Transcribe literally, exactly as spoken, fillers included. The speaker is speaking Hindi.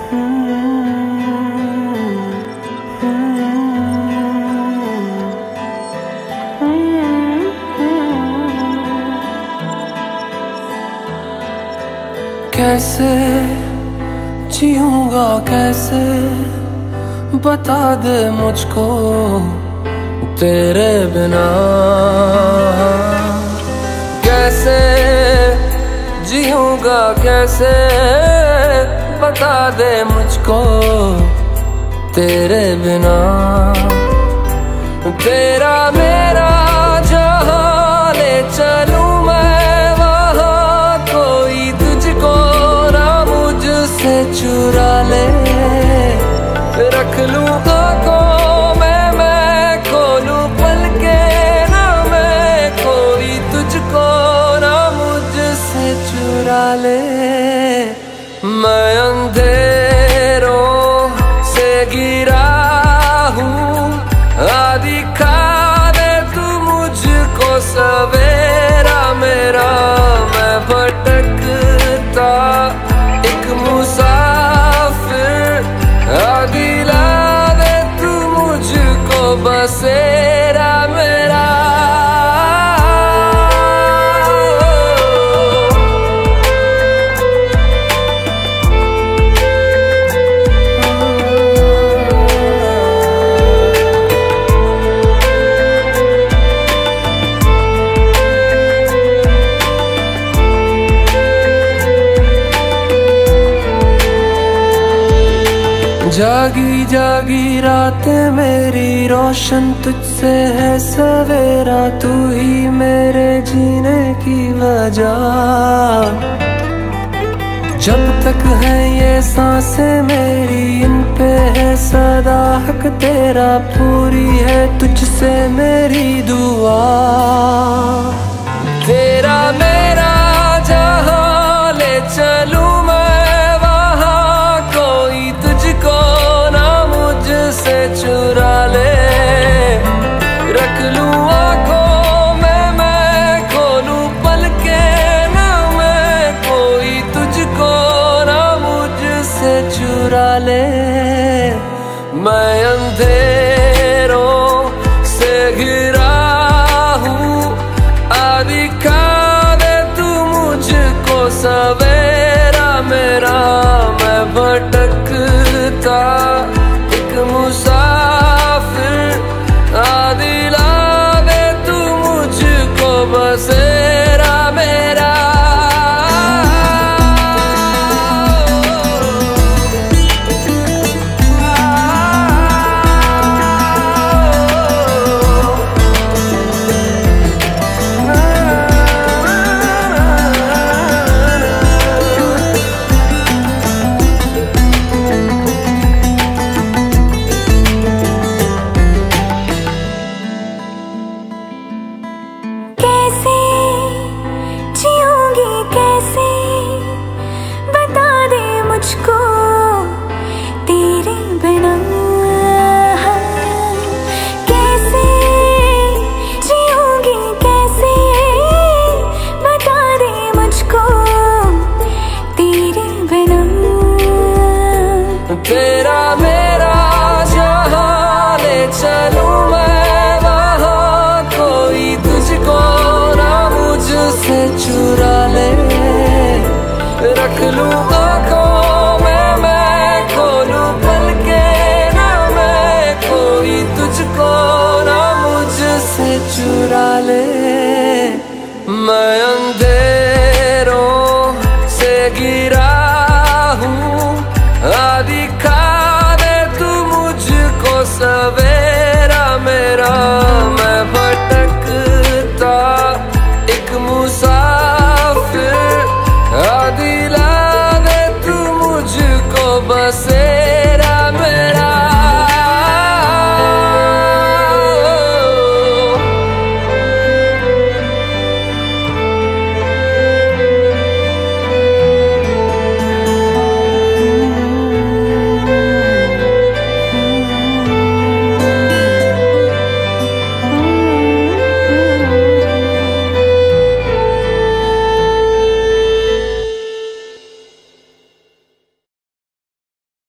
कैसे जीऊंगा कैसे बता दे मुझको तेरे बिना, कैसे जीऊंगा कैसे बता दे मुझको तेरे बिना। तेरा मेरा जहां ले चलूं मैं वहां, कोई तुझको ना मुझसे चुरा ले। रख लूं आंखों में मैं खोलूं पलके ना मैं, कोई तुझको ना मुझसे चुरा ले। मैं अंधेरों से गिरा हूँ, आदि खा दे तू मुझको सवेरा मेरा। मैं भटकता एक मुसाफिर, आदि ला दे तू मुझको बसेरा मेरा। जागी जागी रातें मेरी रोशन तुझसे है सवेरा, तू ही मेरे जीने की वजह। जब तक है ये सांसें मेरी इन पे है सदा हक तेरा, पूरी है तुझसे मेरी दुआ। तेरा मेरा जहां ले चलूं मैं वहां, कोई तुझको ना मुझसे चुरा ले। रख लूं आंखों में मैं खोलूं पलके ना मैं, कोई तुझको ना मुझसे चुरा ले। मैं अंधेरों से घिरा हूँ, आदि खा दे तू मुझको सवेरा मेरा। मैं भटकता एक मुसाफिर, आदि ला दे तू मुझको बसेरा मेरा। तेरा मेरा जहां ले चलूं मैं वहां, कोई तुझको ना मुझसे चुरा ले। रख लूं आंखों में मैं खोलूं पलके ना मैं, कोई तुझको ना मुझसे चुरा ले। मैं अंधेरों से गिरा हूँ, आदि खा दे तू मुझको सवेरा मेरा। मैं भटकता एक मुसाफिर, आदि ला